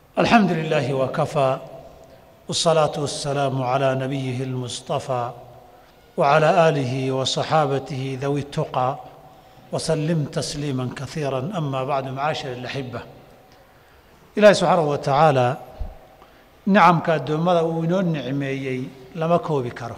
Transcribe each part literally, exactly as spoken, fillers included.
الحمد لله وكفى والصلاة والسلام على نبيه المصطفى وعلى آله وصحابته ذوي التقى وسلم تسليما كثيرا. أما بعد، معاشر الأحبة، إلهي سبحانه وتعالى نعمka addoommada uu inoo nicmeeyey lama koobi karo,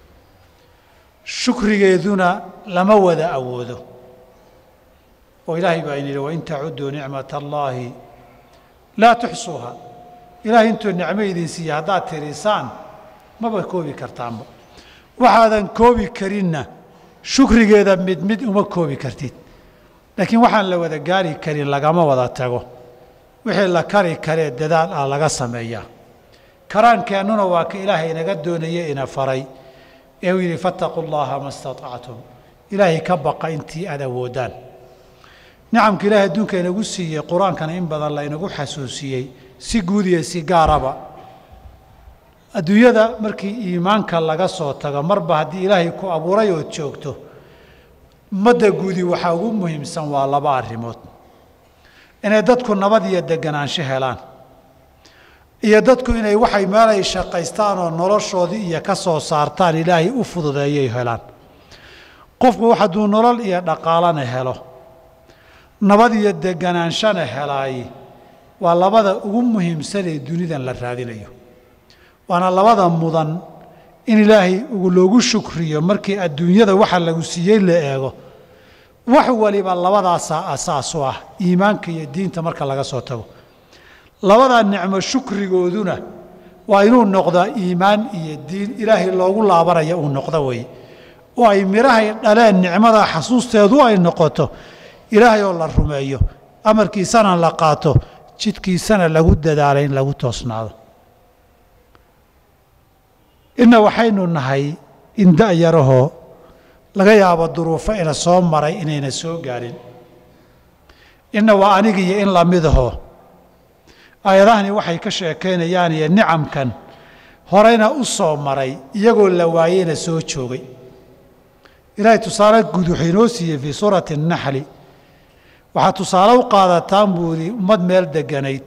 shukrigeeduna lama wada awoodo. oo ilaahay baa inii wa in tacudduu nicmata allaahi laa tuxsuuha. ilaahay intuu nicmo idin siiya haddaad tirisaan maba koobi kartaanba. waxaadan koobi karinna shukrigeeda mid mid uma koobi kartid. laakiin waxaan la wada gaari karin lagama wada tago. wixii la kari karee dadaal ah laga sameeyaa. karaankeennuna waa ka ilaahay inaga doonaya ina faray ee uu yidhi fattaquu llaha ma istatactum. ilaahay ka baqa intii aad awoodaan. nicamka ilaahay adduunka inagu siiyey qur-aankana in badan la inagu xasuusiyey, si guud iyo si gaaraba. adduunyada markii iimaanka laga soo tago, marba haddii ilaahay ku abuuray ood joogto, ummadda guudi waxaa ugu muhiimsan waa laba arrimood: inay dadku nabad iyo deganaansho helaan, iyo dadku inay waxay meel ay shaqaystaan oo noloshoodii iyo ka soo saartaan ilaahay u fududeeyay helaan. qofku wax hadduu nolol iyo dhaqaalana helo, nabad iyo deganaanshana helaay, waa labada ugu muhiimsan ee dunidan la raadinayo. waana labada mudan in ilaahay ugu loogu shukriyo markii adduunyada waxa lagu siiyey la eego. wax waliba labadaasaa asaas u ah iimaanka iyo diinta marka laga soo tago. labadaa nicmo shukrigooduna waa inuu noqdaa iimaan iyo diin ilaahay loogu laabanaya uu noqdo wey. oo ay midhahay dhaleen nicmada xasuusteedu ay noqoto ilaahay oo la rumeeyo, amarkiisana la qaato, jidkiisana lagu dadaalo in lagu toosnaado. inna waxaynu nahay in da'yarahoo laga yaabo duruufo ina soo maray inayna soo gaarin. inna waa aniga iyo in lamidahoo aayadahani waxay ka sheekaynayaan iyo nicamkan horeyna u soo maray iyagoo la waayeyna soo joogay. ilaahay tusaale guud wuxuu inoo siiyey fii suurati annaxli. waxaad tusaale u qaadataan buu yidhi ummad meel deganayd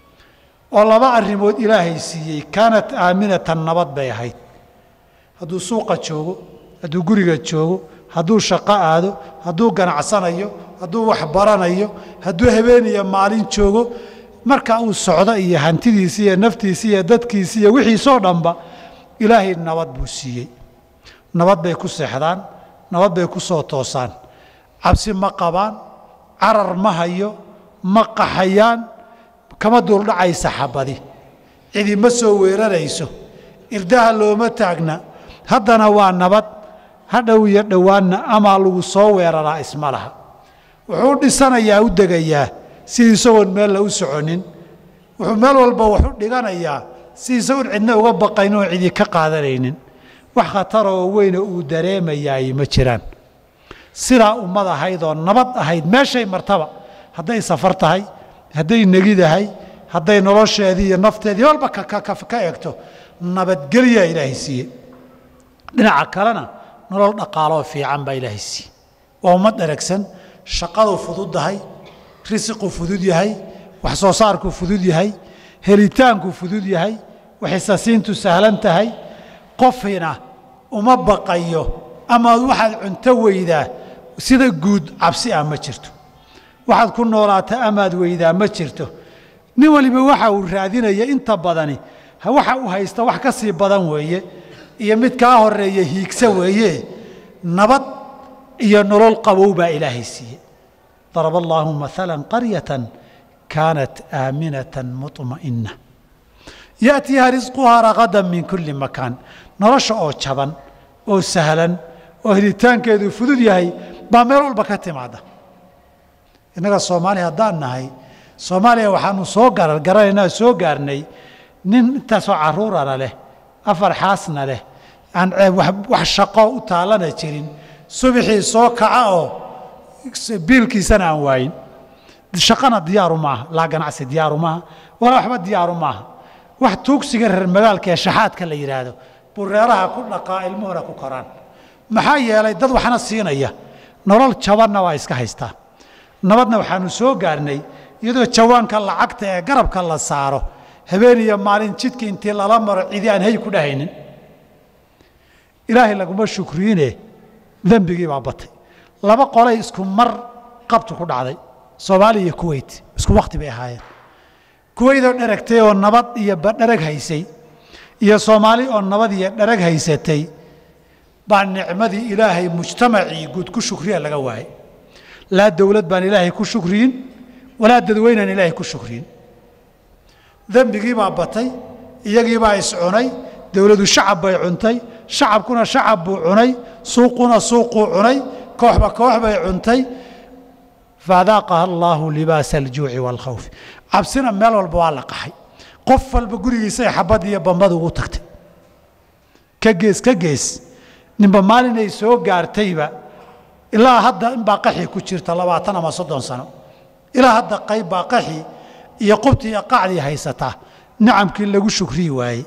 oo laba arrimood ilaahay siiyey. kaanat aaminatan, nabad bay ahayd. hadduu suuqa joogo, hadduu guriga joogo, hadduu shaqo aado, hadduu ganacsanayo, hadduu wax baranayo, hadduu habeen iyo maalin joogo, marka uu socdo iyo hantidiisi iyo naftiisi iyo dadkiisi iyo wixiisoo dhanba ilaahay nabad buu siiyey. nabad bay ku seexdaan, nabad bay ku soo toosaan, cabsi ma qabaan, carar ma hayo, ma qaxayaan, kama duuldhacaysa xabadi, cidi ma soo weerarayso, irdaha looma taagna. haddana waa nabad. hadhow iyo dhowaanna amaa lagu soo weeraraa isma laha. wuxuu dhisanayaa, u degayaa sidii isagoon meel la u soconin. wuxuu meel walba wax u dhiganayaa si isagoon cidna uga baqayn oo cidi ka qaadanaynin. wax khataroo weyna uu dareemayaay ma jiraan. sidaa ummad ahayd oo nabad ahayd meeshay martaba, hadday safar tahay, hadday negidahay, hadday nolosheedii iyo nafteedii walba ka egto, nabadgelyaa ilaahay siiye. dhinaca kalena nolol dhaqaaloo fiican baa ilaahay siiye. waa ummad dheragsan, shaqadu fududdahay, risiqu fudud yahay, wax soo saarku fudud yahay, helitaanku fudud yahay, waxisasiintu sahlan tahay. qofina uma baqayo ama waxaad cunto weydaa sida guud cabsi ah ma jirto. waxaad ku noolaata amaad weydaa ma jirto. nin waliba waxa uu raadinaya inta badani waxa uu haysta wax ka sii badan weeye, iyo mid kaa horeeya hiigsa weeye. nabad iyo nolol qabow baa ilaahay siiye. daraba allaahu maalan qaryatan kaanat aaminatan muطma'inna ya'tiiha risquhaa ragadan min kulli makaan. nolosha oo jaban oo sahlan oo helitaankeedu fudud yahay baa meel walba ka timaada. innaga soomaaliya haddaan nahay, soomaaliya waxaanu soo garanaynaa soo gaarnay nin intaasoo carruurana leh, afar xaasna leh, aan wax shaqo u taalana jirin, subaxii soo kaca oo biilkiisana aan waayin. shaqana diyaaru maaha, laa ganacsi diyaaru maaha, walaa waxba diyaaru maaha. wax tuugsiga reer magaalka ee shaxaadka la yidhaahdo buu reeraha ku dhaqaa, ilmuhuna ku koraan. maxaa yeelay dad waxna siinaya, nolol jabanna waa iska haystaa. nabadna waxaanu soo gaarnay iyadoo jawaanka lacagta ee garabka la saaro habeen iyo maalin jidka intii lala maro cidi aan hay ku dhahaynin ilaahay laguma shukriine dambigii baa batay laba qolay isku mar qabtu ku dhacday Soomaaliya iyo Kuwait isku waqti bay ahaayeen Kuwait oo dharagtay oo nabad iyo dharag haysay iyo Soomaali oo nabad iyo dharag haysatay baa nicmadii ilaahay mujtamacii guud ku shukriya laga waayay la dawlad baan ilaahay ku shukriin wala dadweynan ilaahay ku shukriin dambigii baa batay iyagii baa is cunay dawladu shacab bay cuntay shacabkuna shacab buu cunay suuquna suuqu cunay kooxba koox bay cuntay فذاقها الله لباس الجوع والخوف عبسنا مال والبوال قحي قفل بقولي سي حبدي بمبد ugu tagtay ka gees ka gees nimba maalinay soo gaartayba ilaa hadda in baa qaxi ku jirta labaatan ama soddon sano ilaa hadda qayb baa qaxi iyo qubti iyo qacdi haysata ni'amkii lagu shukri waayay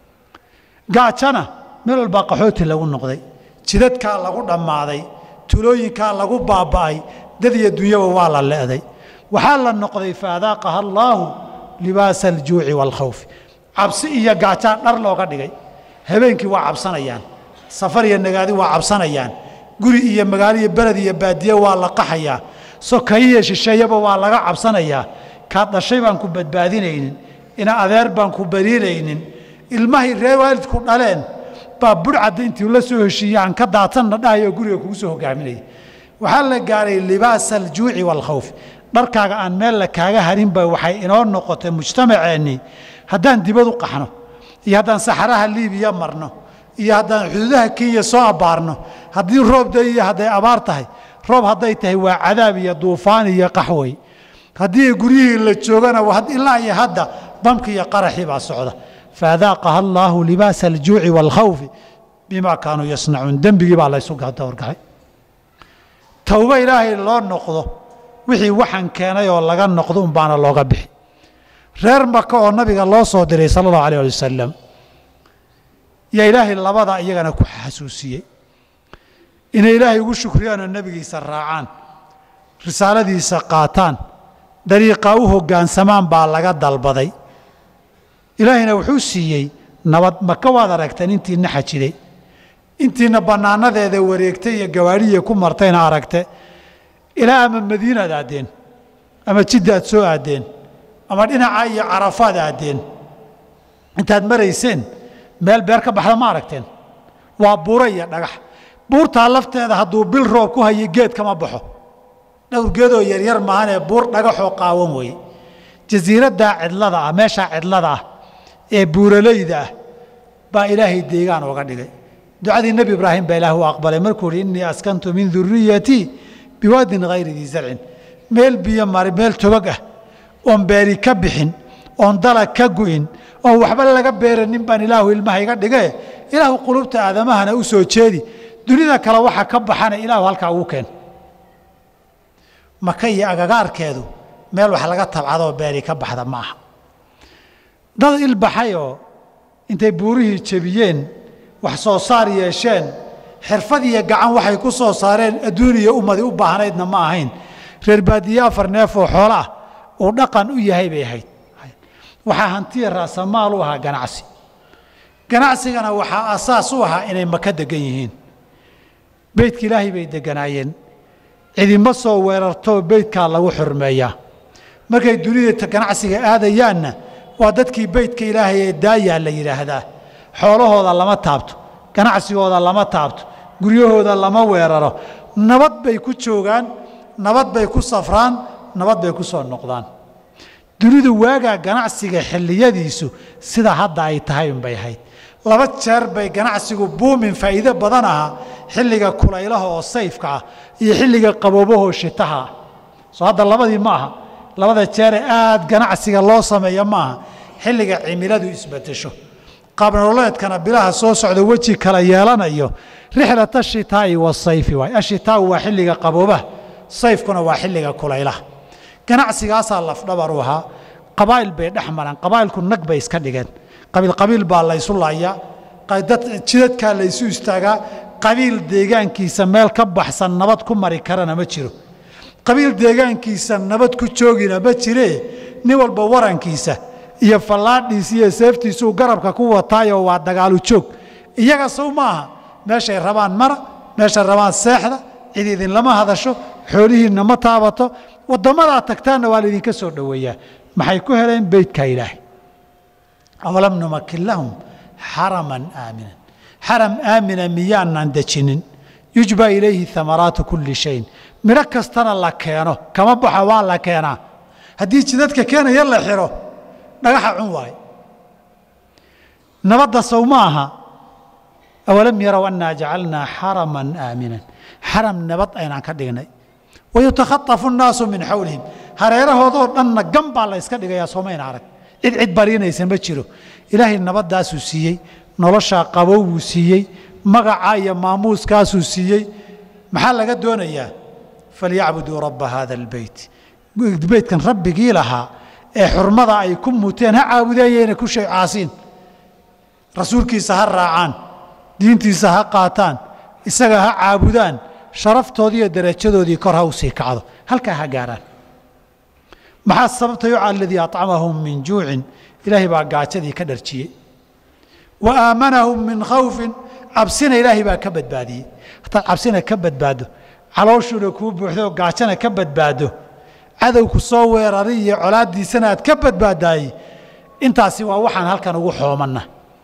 gaajana meel walba qaxooti lagu noqday jidadka lagu dhamaaday tulooyinka lagu baaba'ay dad iyo dunyaba waa la leeday waxa la noqday faadaaqaha Allah libaas al-juu'i wal khawf cabsi iyo gaaja dhar looga dhigay habeenkii waa cabsanayaan safar iyo nagaadi waa cabsanayaan guri iyo magaalo iyo balad iyo baadiye waa la qaxayaa sokayiye shisheeyaba waa laga cabsanayaa ka dhashay baan ku badbaadinaynin ina adeer baan ku bariiraynin ilmahay reewaalidku dhaleen baa burcad intii la soo heshiiyaan ka daatan dhahayo guriga kugu soo hogaaminay waxa la gaaray libaas al-juu'i wal khawf dharkaaga aan meel la kaaga harin bay waxay inoo noqotay mujtamaceeni haddaan dibad u qaxno iyo haddaan saxaraha Liibiya marno iyo haddaan xuduudaha Kenya soo abaarno haddii roob day iyo hadday abaar tahay roob hadday tahay waa cadaab iyo duufaan iyo qaxway haddii guriyihii la joogana waa ilaa iyo hadda bamki iyo qaraxi baa socda faadaaqaha Allah libaas al-juu'i wal khawf bima kaanu yasnacuun dambigii baa la isu gaadawrgay tawba ilaahay loo noqdo wixii waxan keenay oo laga noqdo um baana looga bixi reer Makka oo nabiga loo soo diray sallallahu alayhi wasallam ya ilaahay labada iyagana ku xasuusiyay in ilaahay ugu shukriyaan nabigiisa raacaan risaaladiisa qaataan dariiqa u hoggaansamaan baa laga dalbaday ilaahayna wuxuu siiyay nabad Makka waad aragteen intii naxajiday intiina banaanadeeda wareegtay iyo gawaariye ku martayna aragtay ilaa ama Madiina aadeen ama Jidda soo aadeen ama dhinaca iyo Carafaad aadeen intaad marayseen meel beer ka baxda ma aragteen waa buuraya dhagax buurta lafteeda haduu bil roob ku hayo geed kama baxo dhowr geedoo yar yar maahan ee buur dhagaxoo qaawan way jasiiradda cidlada ah meesha cidlada ah ee buuraleyda baa ilaahay deegaan uga dhigay ducadii nabi ibraahim baa ilaahu aqbalay markuu inni askantu min dhurriyyati biwadin ghayri dhi zar'in meel biyo mari meel togag ah oon beeri ka bixin oon dalag ka go'in oo waxba laga beeranin baan ilaahu ilmaha iga dhigay ilaahu qulubta aadamahana u soo jeedi dunida kale waxa ka baxana ilaahu halka ugu keen Makka iyo agagaarkeedu meel wax laga tabcado beeri ka baxda ma aha dad ilbaxayo intay buurihii jabiyeen wax soo saar yeesheen xirfad iyo gacan waxay ku soo saareen adduuniya ummadi u baahnaydna ma ahayn reer baadiye afar neef oo xoolo ah oo dhaqan u yahay bay ahayd waxa hantiya raasamaal u ahaa ganacsi ganacsigana waxa asaas u ahaa inay Makka degan yihiin beedka ilaahay bay deganaayeen cidima soo weerarto beedka lagu xurmeeyaa markay dunida ganacsiga aadayaanna waa dadkii beedka ilaahay ee daaya la yiraahdaa xoolahooda lama taabto ganacsigooda lama taabto guryahooda lama weeraro nabad bay ku joogaan nabad bay ku safraan nabad bay ku soo noqdaan dunidu waaga ganacsiga xilliyadiisu sida hadda ay tahay bay ahayd laba jeer bay ganacsigu boomin faa'iido badan ah xilliga kulaylaha oo sayfka ah iyo xilliga qaboobaha shitaha soo hadda labadii ma aha labada jeer aad ganacsiga loo sameeyo ma aha xilliga cimiladu isbedesho qaabnololeedkana bilaha soo socda waji kala yeelanayo rixlata shitaa iyo sayfi way ashitaa waa xilliga qaboobaha sayfkuna waa xilliga kulaylaha ganacsigaas laf dhabar u ahaa qabaayil bay dhaxmaran qabaayilku nag bay iska dhigeen qabiil qabiil baa la isu laaya qaydad jidadka la isu istaaga qabiil deegaankiisa meel ka baxsan nabad ku mari karana ma jiro qabiil deegaankiisa nabad ku joogina ma jire nin walba warankiisa iyo fallaadhiisa iyo seeftiisu garabka ku wataayo waa dagaalu joog iyaga soo maaha meeshay rabaan mara meesha rabaan seexda cid idin lama hadasho xoolihiina ma taabato wadamada tagtaana waa idin ka soo dhaweeyaa maxay ku heleen beedka ilaahay awalam numakkin lahum haraman aaminan haram aamina miyaanan dejinin yujba ilayhi thamaraatu kulli shayin mira kastana la keeno kama baxa waa la keenaa haddii jidadka keenaya la xiro dhagaxa cun waay nabadda sow maaha awalam yaraw annaa jacalnaa haraman aaminan haram nabad aynaan ka dhignay wayutakhatafu annaasu min xawlihim hareerahoodoo dhanna gan baa la yska dhigayaa soomayna arag cid cid bariinaysa ma jiro ilaahay nabaddaasuu siiyey noloshaa qabow buu siiyey magacaa iyo maamuuskaasuu siiyey maxaa laga doonayaa falyacbuduu rabba haada albeyt beydkan rabbigii lahaa ee xurmada ay ku muteen ha caabudeeyeyna ku shay caasiin rasuulkiisa ha raacaan diintiisa ha qaataan isaga ha caabudaan sharaftoodii iyo darajadoodii kor ha u sii kacdo halkaa ha gaaraan maxaa sababta yuca aladii acamahum min juucin ilaahay baa gaajadii ka dharjiyey wa aamanahum min khawfin cabsina ilaahay baa ka badbaadiyey hataad cabsina ka badbaado calooshuna kuu buuxdo gaajana ka badbaado cadowku soo weeraray iyo colaaddiisana aad ka badbaadaayey intaasi waa waxaan halkan ugu xoomanna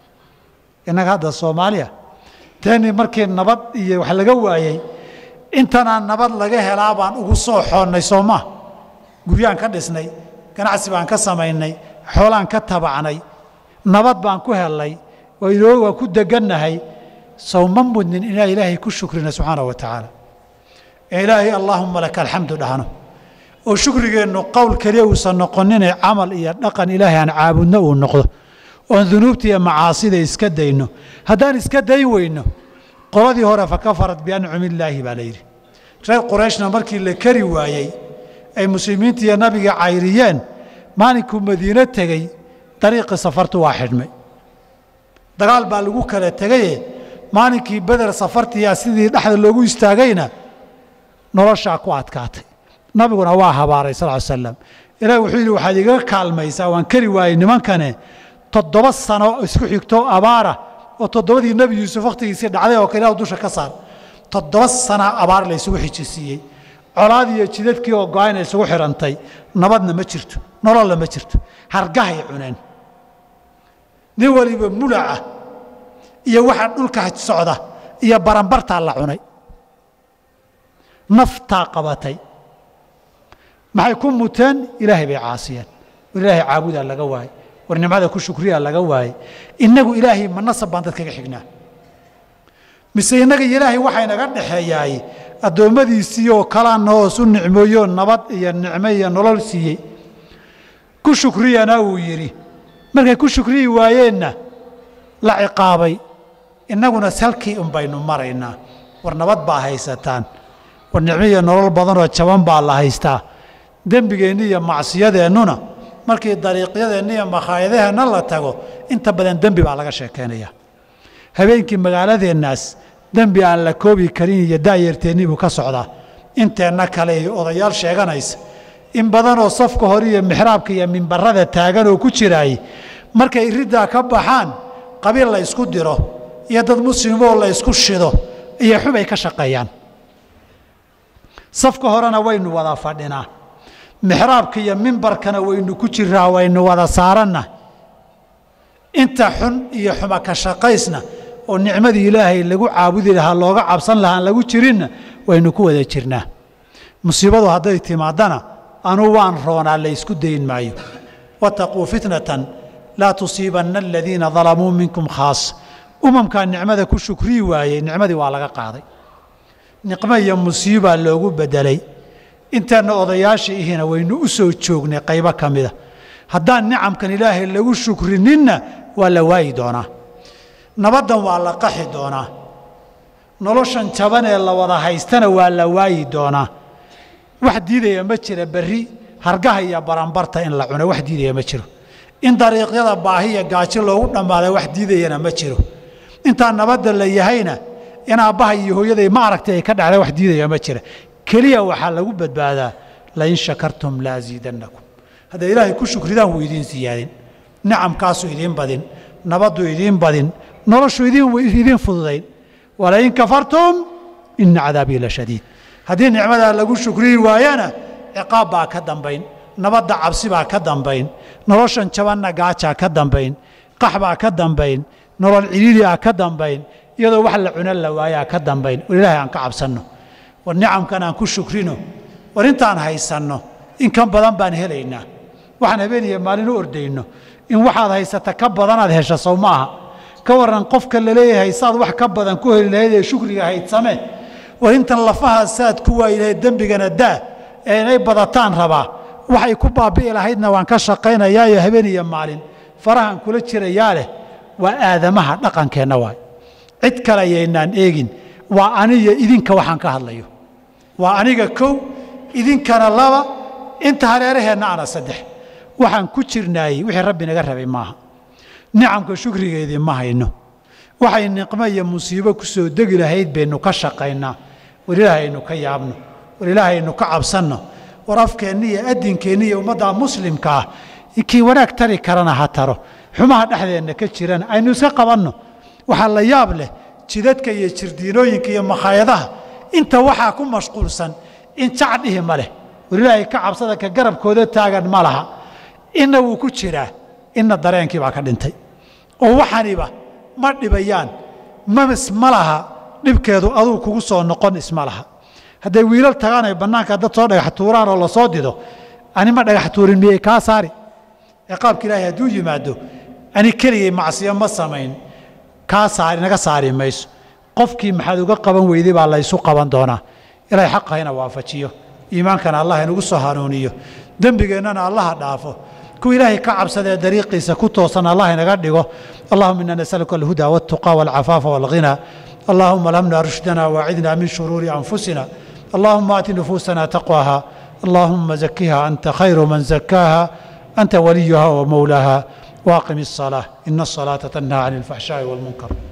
innaga hadda soomaaliya teeni markii nabad iyo wax laga waayey intanaa nabad laga helaa baan ugu soo xoonnay soomaa guryaan ka dhisnay ganacsi baan ka samaynay xoolaan ka tabacnay nabad baan ku helnay waynoo waa ku degannahay sawma mudnin inaan ilaahay ku shukrina subxaana wa tacaala ee ilaahay allaahumma laka alxamdu dhahno oo shukrigeennu qowl keliya uusan noqoninee camal iyo dhaqan ilaahay aan caabudno uu noqdo oon dunuubta iyo macaasida iska dayno haddaan iska dayn weyno qoladii hore fakafarat biancumi illaahi baa la yidhi reer qurayshna markii la kari waayey ay muslimiinta iyo nabiga cayriyeen maalinkuu madiino tegey dariiqii safartu waa xidhmay dagaal baa lagu kala tegaye maalinkii beder safartiiyaa sidii dhexda loogu istaagayna noloshaa ku adkaatay nabiguna waa habaaray sal ly slam ilaah wuxuu yidhi waxaad igaga kaalmaysaa waan kari waayey nimankane toddoba sano isku xigto abaara oo toddobadii nebi yuusuf wakhtigiisii dhacday oo kale dusha ka saar toddoba sana abaar la isugu xijisiiyey colaad iyo jidadkii oo go-ayna isugu xidhantay nabadna ma jirto nololna ma jirto hargahay cuneen nin waliba mulaca iyo waxa dhulka socda iyo baranbartaa la cunay naftaa qabatay maxay ku muteen ilaahay bay caasiyeen war ilaahay caabudaa laga waayey war nimcada ku shukriyaa laga waayey innagu ilaahay ma nasab baan dadkaga xignaa mise innaga ilaahay waxaa inaga dhexeeyaay addoommadiisii oo kalaana hoos u nicmooyoo nabad iyo nicmo iyo nolol siiyey ku shukriyana wuu yidhi markay ku shukriyi waayeenna la ciqaabay innaguna salkii un baynu maraynaa war nabad baa haysataan war nicmo iyo nolol badanoo jaban baa la haystaa dembigeenni iyo macsiyadeennuna markii dariiqyadeenna iyo makhaayadaheenna la tago inta badan dembi baa laga sheekaynayaa habeenkii magaaladeennaas dembi aan la koobi karin iyo daayarteennii buu ka socdaa inteenna kale iyo odayaal sheeganaysa in badanoo safka hore iyo mixraabka iyo mimbarada taagan oo ku jiraay markay riddaa ka baxaan qabiil la ysku diro iyo dad muslimoo la ysku shido iyo xubay ka shaqeeyaan safka horena waynu wada fadhinaa mixraabka iyo mimbarkana waynu ku jiraa waynu wada saaranna inta xun iyo xuma ka shaqaysna oo nicmadii ilaahay lagu caabudi lahaa looga cabsan lahaa aan lagu jirinna waynu ku wada jirnaa musiibadu hadday timaadana anuu waan roonaa la ysku dayn maayo wataquu fitnatan laa tusiibanna aladiina dalamuu minkum khaas umamkaa nicmada ku shukrii waayey nicmadii waa laga qaaday niqmo iyo musiibaa loogu bedelay intaanna odayaasha ihina waynu u soo joognay qaybo ka mida haddaan nicamkan ilaahay lagu shukrininna waa la waayi doonaa nabaddan waa la qaxi doonaa noloshan jaban ee la wada haystana waa la waayi doonaa wax diidaya ma jira berri hargaha iyo baranbarta in la cuno wax diidaya ma jiro in dariiqyada baahiya gaajo loogu dhammaaday wax diidayana ma jiro intaa nabadda la yahayna in aabbaha iyo hooyaday ma aragtay ay ka dhacday wax diidaya ma jira keliya waxaa lagu badbaadaa lain shakartum laaziidannakum hadday ilaahay ku shukridaan wuu idiin siyaadin nicamkaasuu idiin badin nabaddu idiin badin noloshu idiin fududayn walain kafartum ina cadaabii la shadiid haddii nicmadaa lagu shukriyi waayana ciqaab baa ka dambayn nabadda cabsi baa ka dambayn noloshan jabanna gaajaa ka dambayn qax baa ka dambayn nolol ciliili aa ka dambayn iyadoo wax la cunan la waayaa ka dambayn war ilaahay aan ka cabsanno war nicamkan aan ku shukrino war intaan haysanno in kan badan baan helaynaa waxaan habeeniya maalin u ordayno in waxaad haysata ka badanaad hesha sow ma aha ka waran qofka la leeyahay saad wax ka badan ku heli lahayd ee shukriga haydsame war intan lafaha saad ku waayi lahayd dembigana daa ee inay badataan rabaa waxay ku baabi'i lahaydna waan ka shaqaynayaa iyo habeeniya maalin farahan kula jirayaa leh waa aadamaha dhaqankeenna waay cid kale yaynaan eegin waa aniyo idinka waxaan ka hadlayo waa aniga kow idinkana laba inta hareeraheenna ana saddex waxaan ku jirnaayey wixii rabbi naga rabay maaha nicamka shukrigeedii ma hayno waxay niqmo iyo musiibo ku soo degi lahayd baynu ka shaqaynaa war ilaahaynu ka yaabno war ilaahaynu ka cabsanno war afkeenna iyo addinkeenna iyo ummadda muslimka ah kii wanaag tari karana ha taro xumaha dhexdeenna ka jirana aynu iska qabanno waxaa la yaab leh jidadka iyo jirdiinooyinka iyo makhaayadaha inta waxaa ku mashquulsan in jac dhihi ma leh war ilaahay ka cabsada ka garabkooda taagan ma laha inna wuu ku jiraa inna dareenkii baa ka dhintay oo waxaniba ma dhibayaan mamis ma laha dhibkeedu aduu kugu soo noqon isma laha hadday wiilal tagaan ay bannaanka dad soo dhagax tuuraan oo la soo dido ani ma dhagax tuurin miyay kaa saari ciqaabka ilaahay hadduu yimaado ani keligay macsiyo ma samayn kaa saari naga saari mayso qofkii maxaad uga qaban weyday baa laysu qaban doonaa ilaahay xaqa hayna waafajiyo iimaankana allah inagu soo hanuuniyo dembigeennana allaha dhaafo kuwa ilaahay ka cabsadee dariiqiisa ku toosan allah inaga dhigo allahuma inna nasaluka alhuda waltuqa walcafaafa walghina اللهم ألهمنا رشدنا واعذنا من شرور أنفسنا اللهم آت نفوسنا تقواها اللهم زكها أنت خير من زكاها أنت وليها ومولاها واقم الصلاة إن الصلاة تنهى عن الفحشاء والمنكر